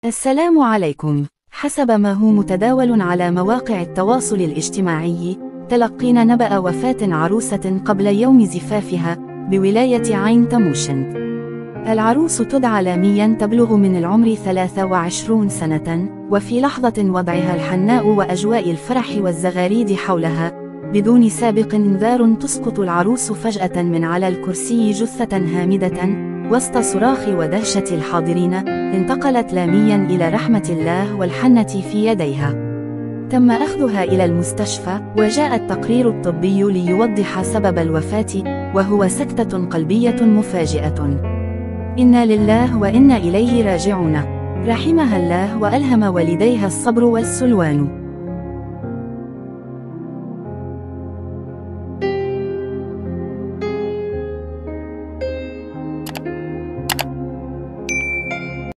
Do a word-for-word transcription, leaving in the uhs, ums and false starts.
السلام عليكم. حسب ما هو متداول على مواقع التواصل الاجتماعي، تلقينا نبأ وفاة عروسة قبل يوم زفافها بولاية عين تموشنت. العروس تدعى لاميا، تبلغ من العمر ثلاث وعشرين سنة، وفي لحظة وضعها الحناء وأجواء الفرح والزغاريد حولها بدون سابق إنذار، تسقط العروس فجأة من على الكرسي جثة هامدة وسط صراخ ودهشة الحاضرين. انتقلت لاميا إلى رحمة الله والحنة في يديها. تم أخذها إلى المستشفى، وجاء التقرير الطبي ليوضح سبب الوفاة، وهو سكتة قلبية مفاجئة. إنا لله وإنا إليه راجعون. رحمها الله وألهم والديها الصبر والسلوان.